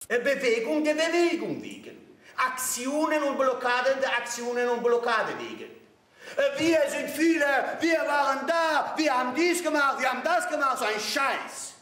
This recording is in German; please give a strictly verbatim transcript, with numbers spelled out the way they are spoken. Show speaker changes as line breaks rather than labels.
Bewegung der Bewegung wegen. Aktionen und Blockaden der Aktionen und Blockade wegen. Wir sind viele, wir waren da, wir haben dies gemacht, wir haben das gemacht, so ein Scheiß.